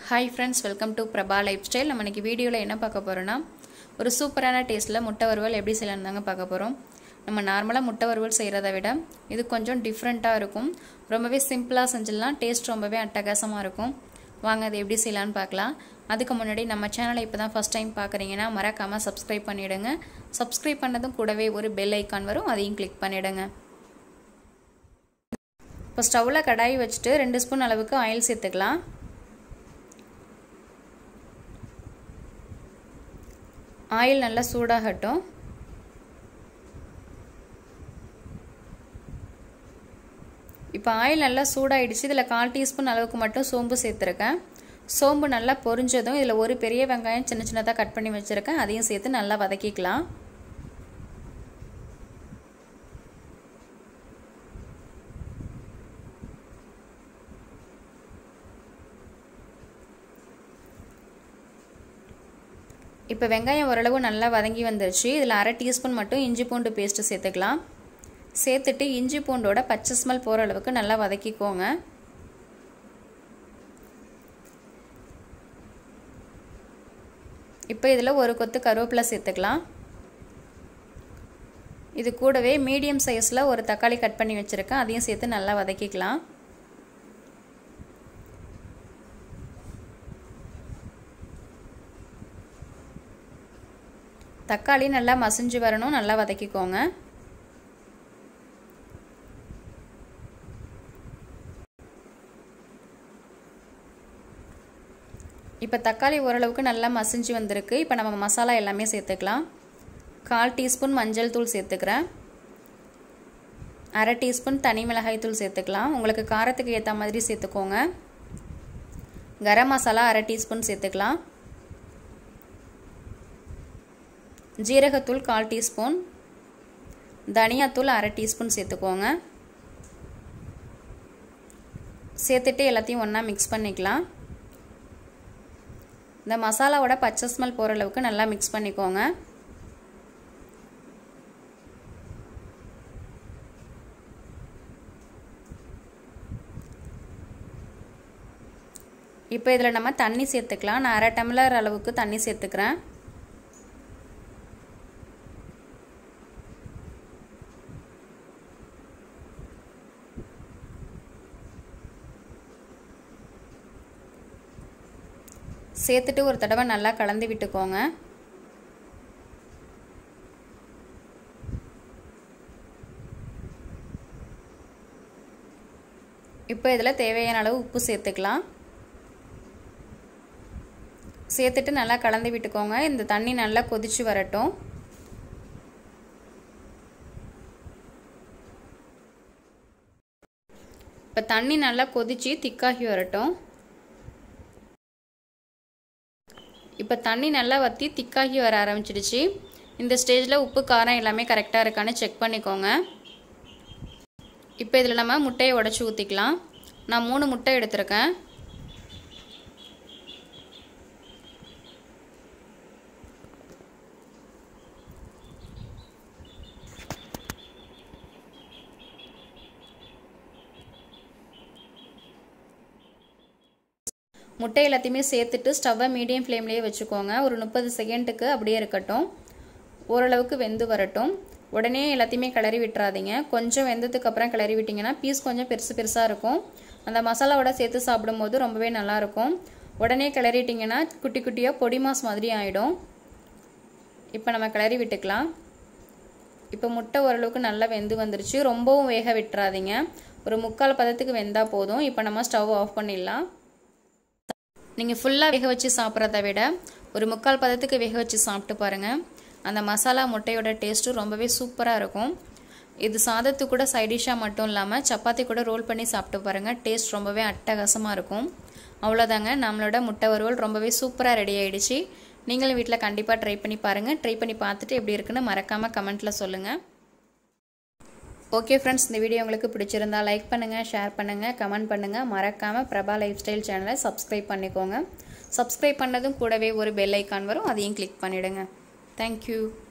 Hi friends, welcome to Prabha lifestyle. நம்ம இன்னைக்கு வீடியோல என்ன பார்க்க போறோம்னா ஒரு சூப்பரான டேஸ்ட்ல முட்டை வறுவல் எப்படி செய்யலாம்னு பார்க்க போறோம். நம்ம நார்மலா முட்டை வறுவல் செய்யறதை விட இது கொஞ்சம் டிஃபரண்டா இருக்கும். ரொம்பவே சிம்பிளா செஞ்சிடலாம். டேஸ்ட் ரொம்பவே அட்டகாசமா இருக்கும். வாங்க அது எப்படி செய்யலாம்னு பார்க்கலாம். அதுக்கு முன்னாடி நம்ம சேனலை இப்பதான் ஃபர்ஸ்ட் டைம் பார்க்கறீங்கன்னா மறக்காம Subscribe பண்ணிடுங்க. Subscribe பண்ணதும் கூடவே ஒரு பெல் ஐகான் வரும். அதையும் கிளிக் பண்ணிடுங்க. இப்போ ஸ்டவ்ல கடாய் வச்சிட்டு 2 ஸ்பூன் அளவுக்கு ஆயில் சேர்த்துக்கலாம். ஆயில் நல்லா சூடாகட்டும். இப்போ ஆயில் நல்லா சூடாயிடுச்சு. இதில் 1/4 டீஸ்பூன் அளவுக்கு மட்டும் சோம்பு சேர்த்துருக்கேன். சோம்பு நல்லா பொரிஞ்சதும் இதில் ஒரு பெரிய வெங்காயம் சின்ன சின்னதாக கட் பண்ணி வச்சுருக்கேன். அதையும் சேர்த்து நல்லா வதக்கிக்கலாம். இப்போ வெங்காயம் ஓரளவு நல்லா வதங்கி வந்துருச்சு. இதில் 1/2 டீஸ்பூன் மட்டும் இஞ்சி பூண்டு பேஸ்ட்டு சேர்த்துக்கலாம். சேர்த்துட்டு இஞ்சி பூண்டோட பச்சை ஸ்மெல் போகிற அளவுக்கு நல்லா வதக்கிக்கோங்க. இப்போ இதில் ஒரு கொத்து கருவேப்பிலை சேர்த்துக்கலாம். இது கூடவே மீடியம் சைஸில் ஒரு தக்காளி கட் பண்ணி வச்சுருக்கேன். அதையும் சேர்த்து நல்லா வதக்கிக்கலாம். தக்காளி நல்லா மசிஞ்சு வரணும். நல்லா வதக்கிக்கோங்க. இப்போ தக்காளி ஓரளவுக்கு நல்லா மசிஞ்சு வந்திருக்கு. இப்போ நம்ம மசாலா எல்லாமே சேர்த்துக்கலாம். 1/4 டீஸ்பூன் மஞ்சள் தூள் சேர்த்துக்கிறேன். 1/2 டீஸ்பூன் தனி மிளகாய் தூள் சேர்த்துக்கலாம். உங்களுக்கு காரத்துக்கு ஏற்ற மாதிரி சேர்த்துக்கோங்க. கரம் மசாலா 1/2 டீஸ்பூன் சேர்த்துக்கலாம். ஜீரகத்தூள் 1/4 டீஸ்பூன், தனியாத்தூள் 1/2 டீஸ்பூன் சேர்த்துக்கோங்க. சேர்த்துட்டு எல்லாத்தையும் ஒன்றா மிக்ஸ் பண்ணிக்கலாம். இந்த மசாலாவோட பச்சை ஸ்மெல் போகிற அளவுக்கு நல்லா மிக்ஸ் பண்ணிக்கோங்க. இப்போ இதில் நம்ம தண்ணி சேர்த்துக்கலாம். நான் 1/2 டம்ளர் அளவுக்கு தண்ணி சேர்த்துக்கிறேன். சேர்த்துட்டு ஒரு தடவை நல்லா கலந்து விட்டுக்கோங்க. இப்போ இதில் தேவையான அளவு உப்பு சேர்த்துக்கலாம். சேர்த்துட்டு நல்லா கலந்து விட்டுக்கோங்க. இந்த தண்ணி நல்லா கொதிச்சு வரட்டும். இப்போ தண்ணி நல்லா கொதிச்சு திக்காகி வரட்டும். இப்போ தண்ணி நல்லா வற்றி திக்காகி வர ஆரம்பிச்சிடுச்சு. இந்த ஸ்டேஜில் உப்பு காரம் எல்லாமே கரெக்டாக இருக்கான்னு செக் பண்ணிக்கோங்க. இப்போ இதில் நம்ம முட்டையை உடச்சி ஊற்றிக்கலாம். நான் 3 முட்டை எடுத்திருக்கேன். முட்டை எல்லாத்தையுமே சேர்த்துட்டு ஸ்டவ்வை மீடியம் ஃப்ளேம்லேயே வச்சுக்கோங்க. ஒரு 30 செகண்டுக்கு அப்படியே இருக்கட்டும். ஓரளவுக்கு வெந்து வரட்டும். உடனே எல்லாத்தையுமே கிளறி விட்டுறாதீங்க. கொஞ்சம் வெந்ததுக்கு அப்புறம் கிளறி விட்டிங்கன்னா பீஸ் கொஞ்சம் பெருசாக இருக்கும். அந்த மசாலாவோட சேர்த்து சாப்பிடும்போது ரொம்பவே நல்லாயிருக்கும். உடனே கிளறிட்டிங்கன்னா குட்டி குட்டியாக பொடி மாஸ் மாதிரி ஆகிடும். இப்போ நம்ம கிளறி விட்டுக்கலாம். இப்போ முட்டை ஓரளவுக்கு நல்லா வெந்து வந்துருச்சு. ரொம்பவும் வேக விட்டுறாதீங்க. ஒரு 3/4 பதத்துக்கு வெந்தால் போதும். இப்போ நம்ம ஸ்டவ் ஆஃப் பண்ணிடலாம். நீங்கள் ஃபுல்லாக வேக வச்சு சாப்பிட்றத விட ஒரு 3/4 பதத்துக்கு வேக வச்சு சாப்பிட்டு பாருங்கள். அந்த மசாலா முட்டையோட டேஸ்ட்டு ரொம்பவே சூப்பராக இருக்கும். இது சாதத்துக்கு கூட சைடிஷாக மட்டும் இல்லாமல் சப்பாத்தி கூட ரோல் பண்ணி சாப்பிட்டு பாருங்கள். டேஸ்ட் ரொம்பவே அட்டகாசமாக இருக்கும். அவ்வளோதாங்க, நம்மளோட முட்டை வறுவல் ரொம்பவே சூப்பராக ரெடி ஆகிடுச்சு. நீங்களும் வீட்டில் கண்டிப்பாக ட்ரை பண்ணி பாருங்கள். ட்ரை பண்ணி பார்த்துட்டு எப்படி இருக்குன்னு மறக்காமல் கமெண்ட்டில் சொல்லுங்கள். ஓகே ஃப்ரெண்ட்ஸ், இந்த வீடியோ உங்களுக்கு பிடிச்சிருந்தா லைக் பண்ணுங்கள், ஷேர் பண்ணுங்கள், கமெண்ட் பண்ணுங்கள். மறக்காமல் பிரபா லைஃப் ஸ்டைல் சேனலை சப்ஸ்கிரைப் பண்ணிக்கோங்க. சப்ஸ்கிரைப் பண்ணதும் கூடவே ஒரு பெல் ஐக்கான் வரும். அதையும் கிளிக் பண்ணிவிடுங்க. தேங்க்யூ.